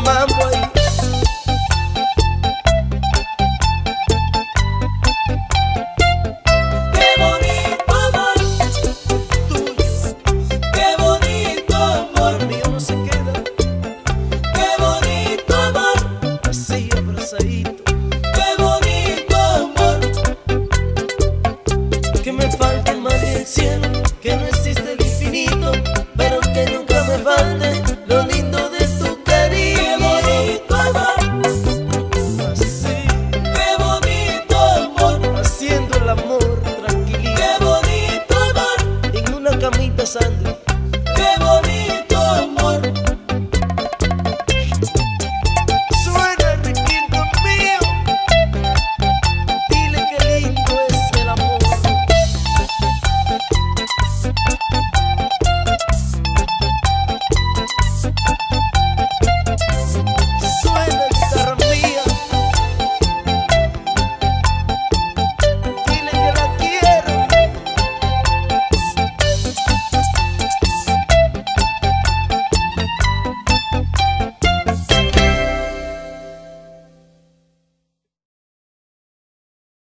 mambo ahí. Qué bonito amor tuyo, qué bonito amor El mío no se queda qué bonito amor, así abrazadito. qué bonito amor. Que me falte el mar y el cielo, que no existe el infinito, pero que nunca me falte lo lindo